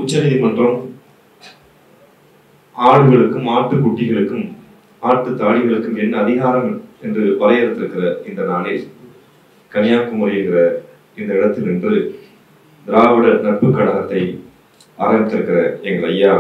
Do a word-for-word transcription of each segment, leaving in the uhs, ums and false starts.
உச்சநீதிமன்றம் ஆடுகளுக்கும் ஆட்டுக்குட்டிகளுக்கும் ஆட்டு தாடிகளுக்கும் என்ன அதிகாரம் என்று வரையறுத்திருக்கிற இந்த நாளில் கன்னியாகுமரி என்கிற இந்த இடத்தில் நின்று திராவிட நட்பு கழகத்தை ஆரம்பித்திருக்கிற எங்கள் ஐயா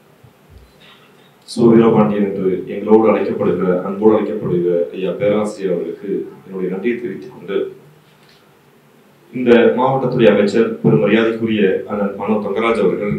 சு வீரபாண்டியன் என்று எங்களோடு அழைக்கப்படுகிற அன்போடு அழைக்கப்படுகிற ஐயா பேராசிரியர் அவர்களுக்கு என்னுடைய நன்றியை தெரிவித்துக் கொண்டு, இந்த மாவட்டத்துடைய அமைச்சர் பெரும் மரியாதைக்குரிய அண்ணன் மனோ தங்கராஜ் அவர்கள்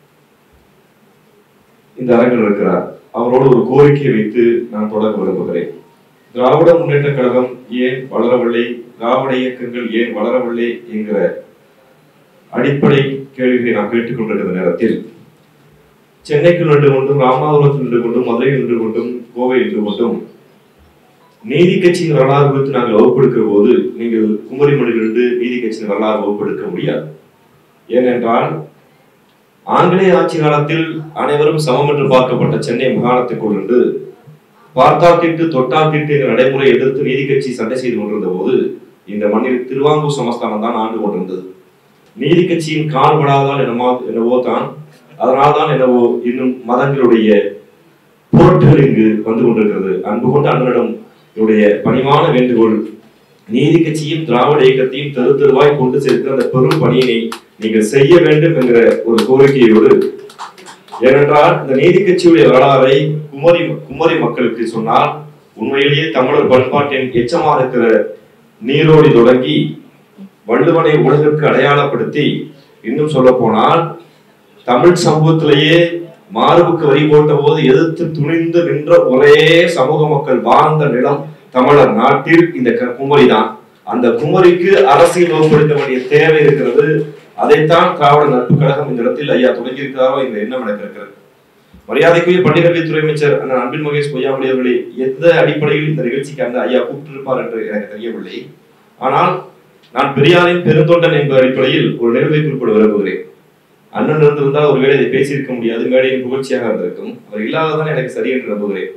இந்த அரங்கில் இருக்கிறார். அவரோடு ஒரு கோரிக்கையை வைத்து நான் தொடங்க விரும்புகிறேன். திராவிட முன்னேற்ற கழகம் ஏன் வளரவில்லை, திராவிட இயக்கங்கள் ஏன் வளரவில்லை என்கிற அடிப்படை கேள்விகளை நாம் கேட்டுக்கொண்டிருக்கிற நேரத்தில் சென்னைக்குள் நின்று கொண்டும், ராமநாதபுரத்தில் நின்று கொண்டும், மதுரையில் நின்று கொண்டும், கோவை நின்று கொண்டும் நீதி கட்சியின் வரலாறு குறித்து நாங்கள் வகுப்பெடுக்கிற போது நீங்கள் குமரி மண்ணிலிருந்து நீதி கட்சியின் வரலாறு வகுப்பெடுக்க முடியாது. ஏனென்றால் ஆங்கிலேய ஆட்சி காலத்தில் அனைவரும் சமம் என்று பார்க்கப்பட்ட சென்னை மாகாணத்துக்குள் இருந்து பார்த்தால் தீட்டு தொட்டால் தீட்டு என்ற நடைமுறை எதிர்த்து நீதி கட்சி சண்டை செய்து கொண்டிருந்த போது இந்த மண்ணில் திருவாங்கூர் சமஸ்தானம் தான் ஆண்டு கொண்டிருந்தது. நீதி கட்சியின் கால்படாதால் என்னமோ என்னவோ தான், அதனால் தான் என்னவோ இன்னும் மதங்களுடைய போட்டுகள் இங்கு வந்து கொண்டிருக்கிறது. அன்பு கொண்ட அண்ணனிடம் என்னுடைய பணிவான வேண்டுகோள், நீதி கட்சியும் திராவிட இயக்கத்தையும் தெரு தெருவாய் கொண்டு சேர்த்து அந்த பெரும் பணியினை நீங்கள் செய்ய வேண்டும் என்கிற ஒரு கோரிக்கையோடு, ஏனென்றால் இந்த நீதி கட்சியுடைய வரலாறை குமரி குமரி மக்களுக்கு சொன்னால் உண்மையிலேயே தமிழர் பண்பாட்டின் எச்சமாக இருக்கிற நீரோடி தொடங்கி வள்ளுவனை உலகிற்கு அடையாளப்படுத்தி, இன்னும் சொல்ல போனால் தமிழ் சமூகத்திலேயே மார்புக்கு வரி போட்ட போது எதிர்த்து துணிந்து நின்ற ஒரே சமூக மக்கள் வாழ்ந்த நிலம் தமிழர் நாட்டில் இந்த குமரி தான். அந்த குமரிக்கு அரசியல் வகுப்படுத்த வேண்டிய தேவை இருக்கிறது. அதைத்தான் திராவிட நட்பு கழகம் இந்த இடத்தில் ஐயா தொடங்கி இருக்கிறாரோ இந்த எண்ணம் எனக்கு இருக்கிறது. மரியாதைக்குரிய பள்ளிக்கல்வித்துறை அமைச்சர் அண்ணன் அன்பில் மகேஷ் பொய்யாமொழி அவர்களை எந்த அடிப்படையில் இந்த நிகழ்ச்சிக்கு அந்த ஐயா கூப்பிட்டிருப்பார் என்று எனக்கு தெரியவில்லை. ஆனால் நான் பெரியாரின் பெருந்தொண்டன் என்ற அடிப்படையில் ஒரு நிகழ்வை குறிப்பிட விரும்புகிறேன். அண்ணன் இருந்திருந்தால் ஒருவேளை இதை பேசியிருக்க முடியாது, மேடையின் புகழ்ச்சியாக இருந்திருக்கும். அவர் இல்லாததான் எனக்கு சரி என்று நம்புகிறேன்.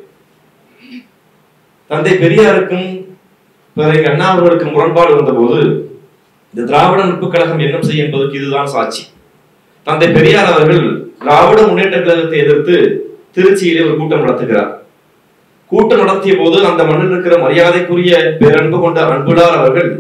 தந்தை பெரியாருக்கும் பிறகு அண்ணா அவர்களுக்கு முரண்பாடு வந்தபோது இந்த திராவிட நட்பு கழகம் என்ன செய்யும் என்பதற்கு இதுதான் சாட்சி. தந்தை பெரியார் அவர்கள் திராவிட முன்னேற்ற கழகத்தை எதிர்த்து திருச்சியிலே ஒரு கூட்டம் நடத்துகிறார். கூட்டம் நடத்திய போது அந்த மண்ணில் இருக்கிற மரியாதைக்குரிய பேரன்பு கொண்ட அன்புலார் அவர்கள்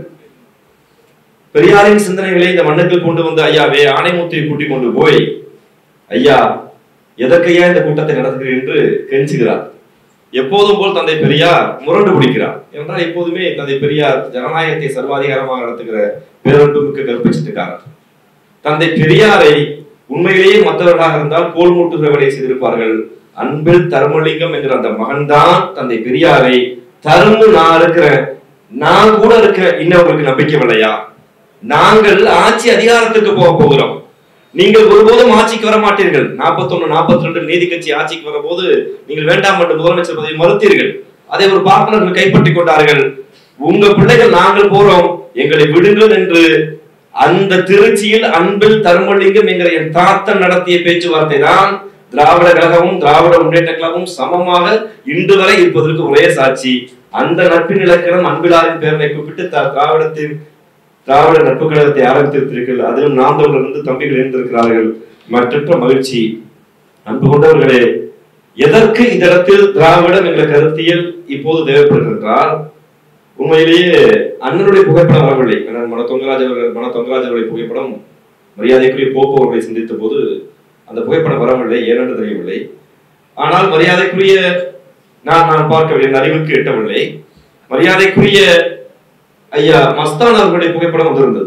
பெரியாரின் சிந்தனைகளை இந்த மண்ணுக்கு கொண்டு வந்து ஐயாவே ஆணைமுத்தியை கூட்டிக் கொண்டு போய், ஐயா எதற்கையா இந்த கூட்டத்தை நடத்துகிறேன் என்று கெஞ்சுகிறார். எப்போதும் போல் தந்தை பெரியார் முரண்டு பிடிக்கிறார். என்றால் எப்போதுமே தந்தை பெரியார் ஜனநாயகத்தை சர்வாதிகாரமாக நடத்துகிற பேரன்பு மிக்க கற்பிச்சிருக்கார். தந்தை பெரியாரை உண்மையிலேயே மற்றவர்களாக இருந்தால் கோல் மூட்டுகிற வேலையை செய்திருப்பார்கள். அன்பில் தர்மலிங்கம் என்கிற அந்த மகன்தான் தந்தை பெரியாரை தருமு நான் இருக்கிறேன், நான் கூட இருக்கிற இன்னவர்களுக்கு நம்பிக்கை இல்லையா, நாங்கள் ஆட்சி அதிகாரத்துக்கு போக போகிறோம், நீங்கள் ஒருபோதும் ஆட்சிக்கு வர மாட்டீர்கள். நாற்பத்தி ஒண்ணு நாற்பத்தி ரெண்டு நீதி கட்சி ஆட்சிக்கு வர போது நீங்கள் வேண்டாம் என்று முதலமைச்சர் பதவி மறுத்தீர்கள். அதை ஒரு பார்ப்பனர்கள் கைப்பற்றி கொண்டார்கள். உங்க பிள்ளைகள் நாங்கள் போறோம், எங்களை விடுங்கள் என்று அந்த திருச்சியில் அன்பில் தர்மலிங்கம் என்கிற என் தாத்தன் நடத்திய பேச்சுவார்த்தை தான் திராவிட கழகமும் திராவிட முன்னேற்ற கழகமும் சமமாக இன்று வரை இருப்பதற்கு ஒரே சாட்சி. அந்த நட்பின் இலக்கணம் அன்பிலாரின் பேரனை கூப்பிட்டு திராவிடத்தின் திராவிட நட்பு கழகத்தை ஆரம்பித்திருக்கிறீர்கள். அதிலும் நாம் தமிழர் தம்பிகள் இணைந்திருக்கிறார்கள். மற்ற மகிழ்ச்சி. அன்பு கொண்டவர்களே, எதற்கு இந்த இடத்தில் திராவிடம் என்ற கருத்தியல் இப்போது தேவைப்படுகின்றால், உண்மையிலேயே அண்ணனுடைய புகைப்படம் வரவில்லை. மன தொங்கராஜ் அவர்கள் மன தொங்கராஜ் அவருடைய புகைப்படம் மரியாதைக்குரிய போப்பு அவர்களை சிந்தித்த போது அந்த புகைப்படம் வரவில்லை, ஏனென்று தெரியவில்லை. ஆனால் மரியாதைக்குரிய நான் நான் பார்க்கவில்லை, அறிவுக்கு எட்டவில்லை. மரியாதைக்குரிய ஐயா மஸ்தான் அவர்களுடைய புகைப்படம் வந்திருந்தது.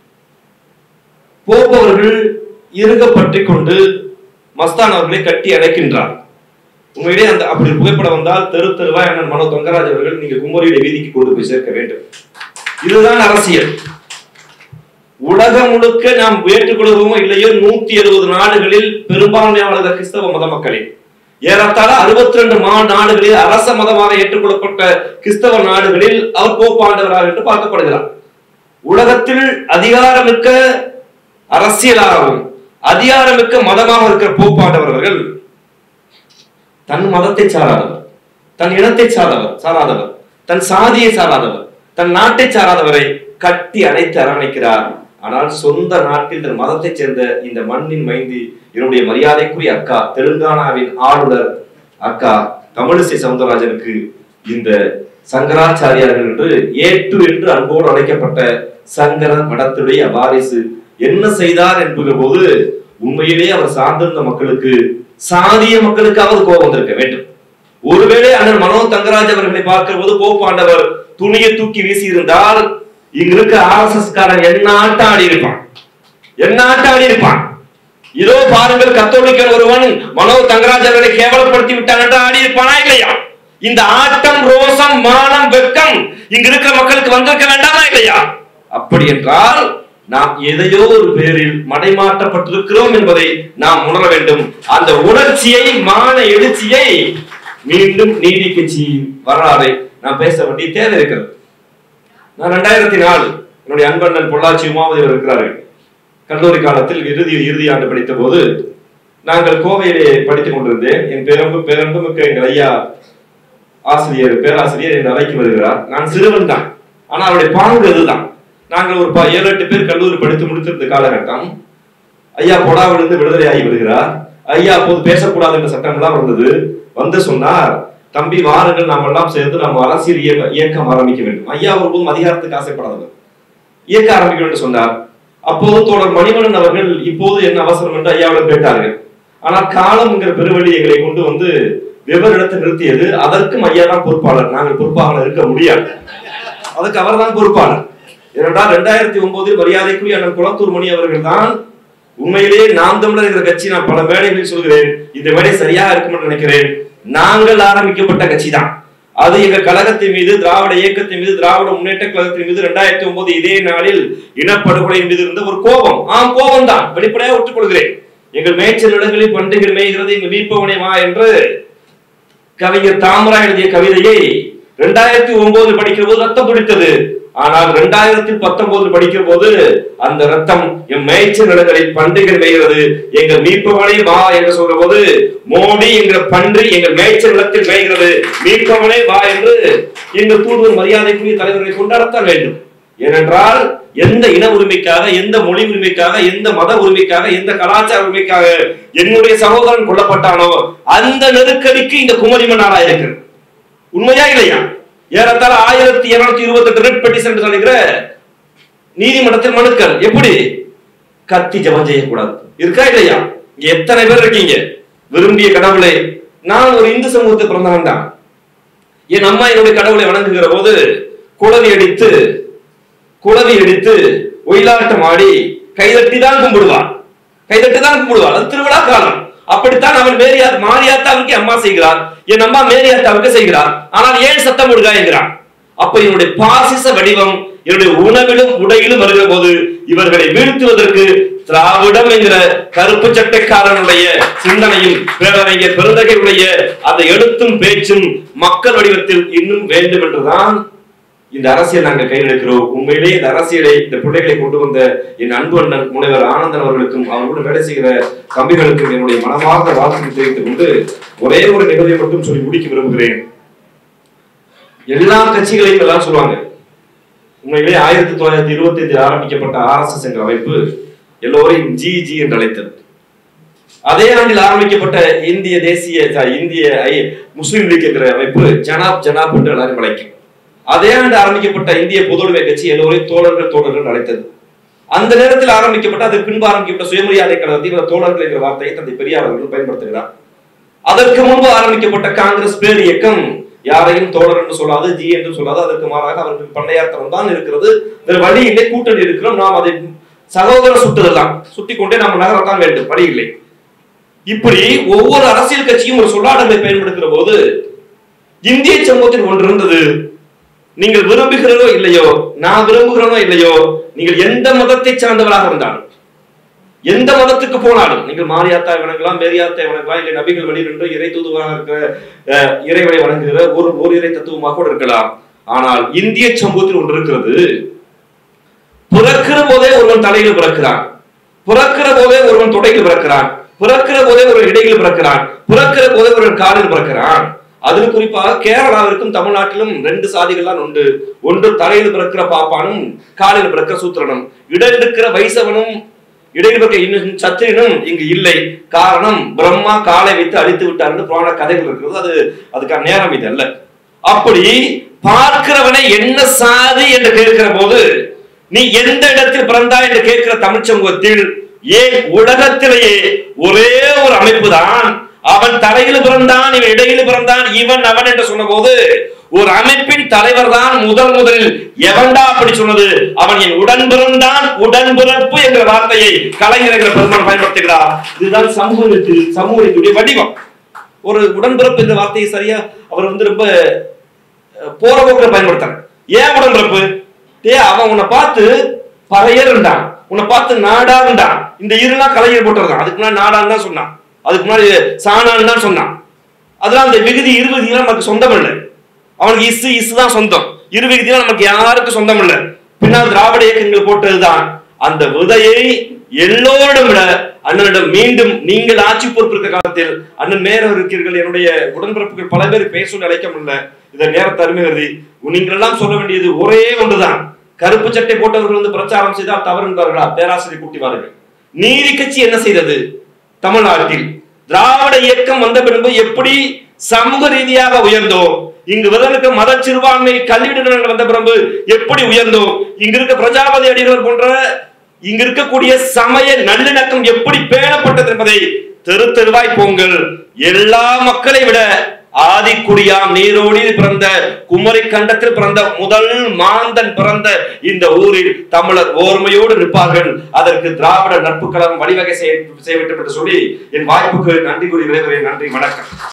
போப்பு அவர்கள் இருக பற்றி கொண்டு மஸ்தான் அவர்களை கட்டி அடைக்கின்றார். உண்மையிலே அந்த அப்படி புகைப்படம் வந்தால் தெரு தெருவா அண்ணன் மனோ தொங்கராஜ் அவர்கள் நீங்க குமரியுடைய வீதிக்கு கொண்டு போய் சேர்க்க வேண்டும். இதுதான் அரசியல். உலகம் முழுக்க நாம் ஏற்றுக்கொள்வோமோ இல்லையோ நூத்தி எழுபது நாடுகளில் பெரும்பான்மையான கிறிஸ்தவ மத மக்களின் ஏறத்தாழ அறுபத்தி ரெண்டு மா நாடுகளில் அரச மதமாக ஏற்றுக்கொள்ளப்பட்ட கிறிஸ்தவ நாடுகளில் அவர் போப்பாண்டவராக என்று பார்க்கப்படுகிறார். உலகத்தில் அதிகாரமிக்க அரசியலாகவும் அதிகாரமிக்க மதமாக இருக்கிற போப்பாண்டவர்கள் தன் மதத்தை சாராதவர், தன் இனத்தை சாராதவர் சாராதவர் தன் சாதியை சாராதவர், தன் நாட்டை சாராதவரை கட்டி அணைத்து அரவணைக்கிறார். ஆனால் சொந்த நாட்டில் இந்த மதத்தை சேர்ந்த இந்த மண்ணின் மைந்தி என்னுடைய மரியாதைக்குரிய அக்கா தெலுங்கானாவின் ஆளுநர் அக்கா தமிழிசை சவுந்தரராஜனுக்கு இந்த சங்கராச்சாரியார்கள் என்று ஏட்டு என்று அன்போடு அழைக்கப்பட்ட சங்கர மடத்துடைய வாரிசு என்ன செய்தார் என்கிற போது உண்மையிலேயே அவர் சார்ந்திருந்த மக்களுக்கு, சாதிய மக்களுக்காவது கோபம் வந்திருக்க வேண்டும். ஒருவேளை அண்ணன் மனோ தங்கராஜ் அவர்களை பார்க்கிற போது போப்பாண்டவர் துணியை தூக்கி வீசி இருந்தால் இங்க இருக்க ஆர் எஸ் எஸ் காரன் என்ன ஆட்டம் ஆடி இருப்பான், என்ன ஆட்டம் ஆடி இருப்பான். இதோ பாருங்கள், கத்தோலிக்கன் ஒருவன் மனோ தங்கராஜ் அவர்களை கேவலப்படுத்தி விட்டான் என்று ஆடி இருப்பானா இல்லையா? இந்த ஆட்டம், ரோசம், மானம், வெட்கம் இங்க இருக்கிற மக்களுக்கு வந்திருக்க வேண்டாமா இல்லையா? அப்படி என்றால் நாம் எதையோ ஒரு பேரில் மடைமாற்றப்பட்டிருக்கிறோம் என்பதை நாம் உணர வேண்டும். அந்த உணர்ச்சியை, மான எழுச்சியை மீண்டும் நீதி கட்சியின் வரலாறை நாம் பேச வேண்டிய தேவை இருக்கிறது. நான் ரெண்டாயிரத்தி நாலு என்னுடைய அன்பண்ணன் பொள்ளாச்சி உமாவதி இருக்கிறார்கள். கல்லூரி காலத்தில் இறுதி இறுதி ஆண்டு படித்த போது நாங்கள் கோவையிலே படித்துக் கொண்டிருந்தேன். என் பேரன்பு பேரன்பு மிக்க எங்கள் ஐயா ஆசிரியர் பேராசிரியர் என் அறைக்கு வருகிறார். நான் சிறுவன் தான், ஆனா அவருடைய பாங்கு அதுதான். நாங்கள் ஒரு ஏழு எட்டு பேர் கல்லூரி படித்து முடித்திருந்த காலகட்டம். ஐயா பொடாவிலிருந்து விடுதலை ஆகி வருகிறார். ஐயா அப்போது பேசக்கூடாது என்ற சட்டம் எல்லாம் இருந்தது. வந்து சொன்னார், தம்பி வாருங்கள், நாம் எல்லாம் சேர்ந்து நாம் அரசியல் இயக்கம் ஆரம்பிக்க வேண்டும். ஐயா ஒருபோதும் அதிகாரத்துக்கு ஆசைப்படாதவர், இயக்க ஆரம்பிக்க வேண்டும் சொன்னார். அப்போது தோழர் மணிவண்ணன் அவர்கள் இப்போது என்ன அவசரம் என்று ஐயாவிடம் கேட்டார்கள். ஆனால் காலம் என்கிற பெருவழி எங்களை கொண்டு வந்து வெவ்வேறு இடத்தை நிறுத்தியது. அதற்கும் ஐயா தான் பொறுப்பாளர், நாங்கள் பொறுப்பாக இருக்க முடியாது. அதுக்கு அவர் தான் பொறுப்பாளர். இரண்டாம் இரண்டாயிரத்தி ஒன்பதில் மரியாதைக்குரிய அண்ணன் குளத்தூர் மணி அவர்கள் தான் உண்மையிலேயே நாம் தமிழர் என்ற கட்சி, நான் பல மேடைகளில் சொல்கிறேன், இந்த மேடை சரியா இருக்கும் என்று நினைக்கிறேன், நாங்கள் ஆரம்பிக்கப்பட்ட கட்சி தான் அது. எங்க கழகத்தின் மீது, திராவிட இயக்கத்தின் மீது, திராவிட முன்னேற்ற கழகத்தின் மீது இரண்டாயிரத்தி ஒன்பது இதே நாளில் இனப்படுகொலையின் மீது இருந்த ஒரு கோபம், ஆம் கோபம் தான், வெளிப்படையாக ஒற்றுக்கொள்கிறேன். எங்கள் மேய்ச்சல் இடங்களில் பண்டிகை மேய்கிறது, எங்கள் மீட்பவனே வா என்று கவிஞர் தாமரா எழுதிய கவிதையை இரண்டாயிரத்தி ஒன்பது படிக்கிற போது ரத்தம் துடித்தது. ஆனால் இரண்டாயிரத்தி பத்தொன்பது படிக்கிற போது அந்த ரத்தம் என் மேய்ச்சல் நிலங்களில் பண்டிகை மேய்கிறது, எங்கள் மீட்பவனே வா என்று சொல்ற போது மோடி என்கிற பன்றி எங்கள் மேய்ச்சல் நிலத்தில் மேய்கிறது, மீட்பவனே வா என்று எங்கள் தூதுவர் மரியாதைக்குரிய தலைவர்களை கொண்டாடத்தான் வேண்டும். ஏனென்றால் எந்த இன உரிமைக்காக, எந்த மொழி உரிமைக்காக, எந்த மத உரிமைக்காக, எந்த கலாச்சார உரிமைக்காக என்னுடைய சகோதரன் கொல்லப்பட்டானோ அந்த நெருக்கடிக்கு இந்த குமரி மன்னாரா இருக்கிறது. உண்மையா இல்லையா? ஏறத்தாழ ஆயிரத்தி இருநூத்தி இருபத்தி எட்டு ரெட் பெட்டிஷன் சொல்லுகிற நீதிமன்றத்தில் மனுக்கள். எப்படி? கத்தி ஜபம் செய்யக்கூடாது இருக்கா இல்லையா? எத்தனை பேர் இருக்கீங்க? விரும்பிய கடவுளை, நான் ஒரு இந்து சமூகத்தை பிறந்தவன் தான். என் அம்மா என்னுடைய கடவுளை வணங்குகிற போது குளவி அடித்து குளவி அடித்து ஒயிலாட்டம் ஆடி கைதட்டி தான் கும்பிடுவார், கைதட்டி தான் கும்பிடுவார். அது திருவிழா காலம். அப்படித்தான் அவன் மேரியா மாரியாத்தாவுக்கு அம்மா செய்கிறார், என் அம்மா மேரியாத்தாவுக்கு செய்கிறார். ஆனால் ஏன் சத்தம் விடுகா என்கிறார். அப்ப என்னுடைய பாசிச வடிவம் என்னுடைய உணவிலும் உடையிலும் வருகிற போது இவர்களை வீழ்த்துவதற்கு திராவிடம் என்கிற கருப்பு சட்டைக்காரனுடைய சிந்தனையும் பேரறிஞர் பெருந்தகையுடைய அந்த எழுத்தும் பேச்சும் மக்கள் வடிவத்தில் இன்னும் வேண்டும் என்றுதான் இந்த அரசியல் நாங்கள் கையெழுக்கிறோம். உண்மையிலேயே இந்த அரசியலை, இந்த பிள்ளைகளை கொண்டு வந்த என் அன்பு அண்ணன் முனைவர் ஆனந்தன் அவர்களுக்கும் அவர்களுடன் வேலை செய்கிற தம்பிகளுக்கும் என்னுடைய மனமார்ந்த வாழ்த்துக்களை தெரிவித்துக் கொண்டு ஒரே ஒரு நிகழ்வை மட்டும் சொல்லி முடிக்க விரும்புகிறேன். எல்லா கட்சிகளையும் எல்லாம் சொல்லுவாங்க. உண்மையிலே ஆயிரத்தி தொள்ளாயிரத்தி இருபத்தி ஐந்தில் ஆரம்பிக்கப்பட்ட ஆர் எஸ் எஸ் என்ற அமைப்பு எல்லோரையும் ஜி ஜி என்று அழைத்தது. அதே ஆண்டில் ஆரம்பிக்கப்பட்ட இந்திய தேசிய இந்திய முஸ்லிம் லீக் என்கிற அமைப்பு ஜனாப் ஜனாப் என்று எல்லாரும் அழைக்கும். அதே ஆண்டு ஆரம்பிக்கப்பட்ட இந்திய பொதுவுடைமை கட்சி எல்லோரையும் தோழர்கள் தோழர்கள் அழைத்தது. அந்த நேரத்தில் ஆரம்பிக்கப்பட்ட, அதற்கு பின்பு ஆரம்பிக்கப்பட்ட சுயமரியாதை கழகத்தில் தோழர்கள் என்ற வார்த்தையை தந்தை பெரியார் அவர்கள் பயன்படுத்துகிறார். அதற்கு முன்பு ஆரம்பிக்கப்பட்ட காங்கிரஸ் பேர் இயக்கம் யாரையும் தோழர் என்று சொல்லாது, ஜி என்று சொல்லாது. அதற்கு மாறாக அவர்கள் பண்ணையாத்திரம் தான் இருக்கிறது. வேறு வழி இல்லை, கூட்டணி இருக்கிறோம், நாம் அதை சகோதர சுட்டுதெல்லாம் சுட்டி கொண்டே நாம் நகரத்தான் வேண்டும், வழி இல்லை. இப்படி ஒவ்வொரு அரசியல் கட்சியும் ஒரு சொல்லாடலை பயன்படுத்துகிற போது இந்திய சமூகத்தில் ஒன்று இருந்தது. நீங்கள் விரும்புகிறோ இல்லையோ, நான் விரும்புகிறனோ இல்லையோ, நீங்கள் எந்த மதத்தை சார்ந்தவராக இருந்தாலும், எந்த மதத்துக்கு போனாலும், நீங்கள் மாரியாத்தா வணங்கலாம், மேரியாத்தை வணங்கலாம், இல்லை நபிகள் வழி என்று இறை தூதுவராக இருக்கிற இறைவனை வணங்குகிற ஒரு ஒரு இறை தத்துவமாக கூட இருக்கலாம். ஆனால் இந்திய சமூகத்தில் ஒன்று இருக்கிறது. பிறக்கிற போதே ஒருவன் தலையில் பிறக்கிறான், பிறக்கிற போதே ஒருவன் தொடையில் பிறக்கிறான், பிறக்கிற போதே ஒரு இடையில் பிறக்கிறான், பிறக்கிற போதே ஒரு காலில் பிறக்கிறான். அதுல குறிப்பாக கேரளாவிற்கும் தமிழ்நாட்டிலும் ரெண்டு சாதிகள் தான் உண்டு. ஒன்று தலையில் பிறக்கிற பாப்பானும் காலையில் பிறக்கிற சூத்திரனும். இடையில் இருக்கிற வைசவனும் இடையில் பிறக்க இன்னும் சத்திரனும் இங்கு இல்லை. காரணம் பிரம்மா காலை வைத்து அழித்து விட்டார்னு புராண கதைகள் இருக்கிறது. அது அதுக்கான நேரம் இது அல்ல. அப்படி பார்க்கிறவனை என்ன சாதி என்று கேட்கிற போது நீ எந்த இடத்தில் பிறந்தாய் என்று கேட்கிற தமிழ் சமூகத்தில் ஏன் உலகத்திலேயே ஒரே ஒரு அமைப்பு தான், அவன் தலையில் பிறந்தான், இவன் இடையில் பிறந்தான், இவன் அவன் என்று சொன்ன போது ஒரு அமைப்பின் தலைவர் தான் முதல் முதலில் எவன்டா அப்படி சொன்னது, அவன் என் உடன் பிறந்தான், உடன்பிறப்பு என்ற வார்த்தையை கலைஞர் என்ற பெருமான் பயன்படுத்துகிறார். இதுதான் சமூகத்தில் சமூகத்துடைய வடிவம். ஒரு உடன்பிறப்பு என்ற வார்த்தையை சரியா அவர் வந்து ரொம்ப போறபோக்கில் பயன்படுத்தாங்க. ஏன் உடன்பிறப்பு? டே அவன் உன்னை பார்த்து பறையர்ண்டான், உன்னை பார்த்து நாடான்டான். இந்த இருனா கலைஞர் போட்டுறதான். அதுக்கு முன்னாடி நாடான்னு தான் சொன்னான், அதுக்கு முன்னாடி சாணான்னு தான் சொன்னான். அதெல்லாம் அந்த விகுதி இருவிகுதிலாம் நமக்கு சொந்தம் இல்லை. அவனுக்கு இசு இசு தான் சொந்தம், இருவிகுதிலாம் நமக்கு யாருக்கும் சொந்தம் இல்லை. பின்னால் திராவிட இயக்கங்கள் போட்டதுதான். அந்த விதையை எல்லோரிடம் விட அண்ணனிடம் மீண்டும் நீங்கள் ஆட்சி பொறுப்பிருக்க காலத்தில் அண்ணன் நேரம் இருக்கிறீர்கள். என்னுடைய உடன்பிறப்புகள் பல பேர் பேச அழைக்க முடியல, இதை நேரத்தை அருமைகிறது. நீங்கள் எல்லாம் சொல்ல வேண்டியது ஒரே ஒன்றுதான். கருப்பு சட்டை போட்டவர்கள் வந்து பிரச்சாரம் செய்தால் தவறு என்பார்களா? பேராசிரியர் கூட்டிவார்கள். நீதி கட்சி என்ன செய்தது? தமிழ்நாட்டில் திராவிட இயக்கம் வந்த பின்பு எப்படி சமூக ரீதியாக உயர்ந்தோம், இங்கு விரலுக்கு மத சிறுபான்மை கல்வியிடங்கள் வந்த பிறகு எப்படி உயர்ந்தோம், இங்க இருக்க பிரஜாபதி அடிகள் போன்ற இங்க இருக்கக்கூடிய சமய நல்லிணக்கம் எப்படி பேணப்பட்டது என்பதை தெரு தெருவாய் போங்கள். எல்லா மக்களை விட ஆதிக்குடியாம் நீரோடியில் பிறந்த குமரி கண்டத்தில் பிறந்த முதல் மாந்தன் பிறந்த இந்த ஊரில் தமிழர் ஓர்மையோடு நிற்பார்கள். அதற்கு திராவிட நட்பு கழகம் வழிவகை செய்ய வேண்டும் என்று சொல்லி என் வாய்ப்புக்கு நன்றி கூறி விரைகிறேன். நன்றி, வணக்கம்.